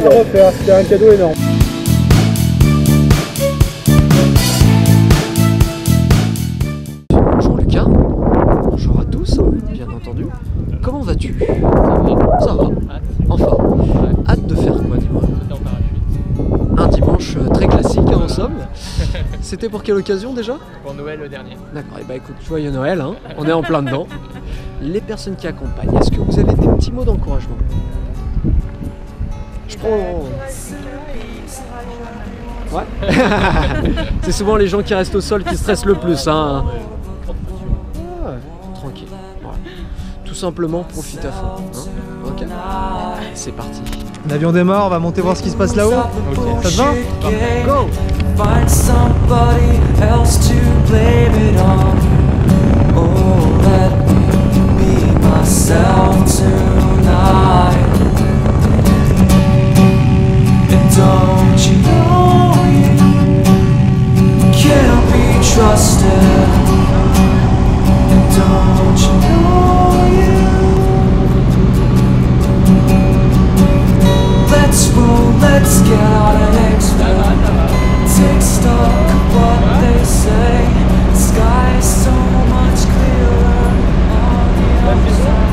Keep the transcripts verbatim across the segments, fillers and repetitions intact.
le refaire, c'était un cadeau énorme. Bonjour Lucas, bonjour à tous, bien entendu. Comment vas-tu? Ça va, enfin. Hâte de faire quoi, dis-moi? Un dimanche très classique hein, en somme. C'était pour quelle occasion déjà? Pour Noël le dernier. D'accord, et bah écoute, joyeux Noël, hein. On est en plein dedans. Les personnes qui accompagnent, est-ce que vous avez des petits mots d'encouragement? Je prends... Ouais. C'est souvent les gens qui restent au sol qui stressent le plus. Hein. Ouais, tranquille. Voilà. Tout simplement, profite à fond. Hein, ok. C'est parti. L'avion démarre, on va monter voir ce qui se passe là-haut. Okay. Ça te va? Go! Find somebody else to blame it on. Oh, let me be myself tonight. And don't you know you can't be trusted? And don't you know you? Let's roll, let's get out of X-Men. Take stock of what they say. The sky is so much clearer on the other side.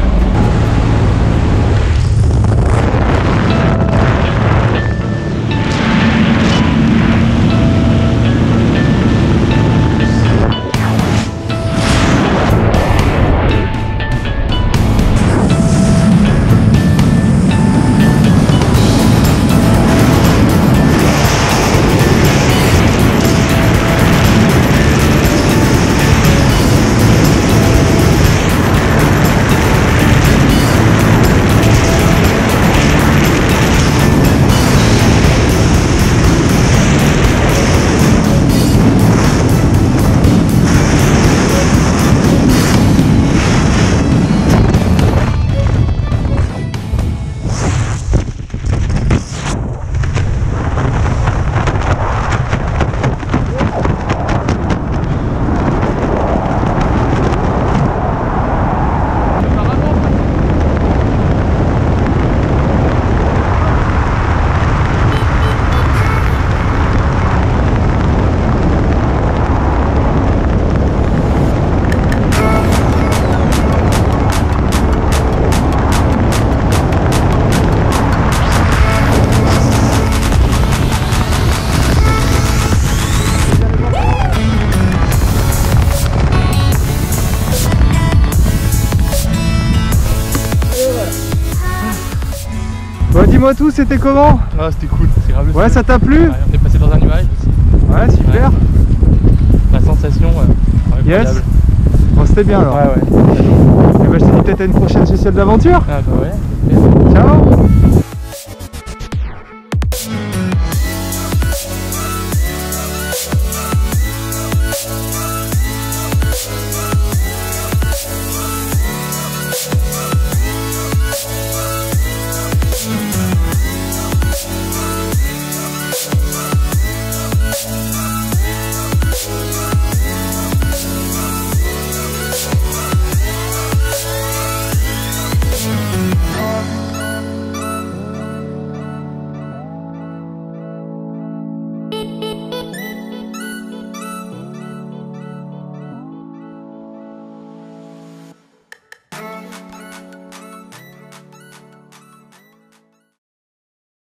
Bon, dis-moi tout, c'était comment? Ah, c'était cool, c'est grave. Ouais, ça t'a plu? Ouais, on est passé dans un nuage aussi. Ouais, super. Ouais. La sensation, euh, incroyable. Yes. Bon, c'était bien alors. Ouais, ouais. Et bah, je te dis peut-être à une prochaine session d'aventure. Ah, bah ouais. Ciao.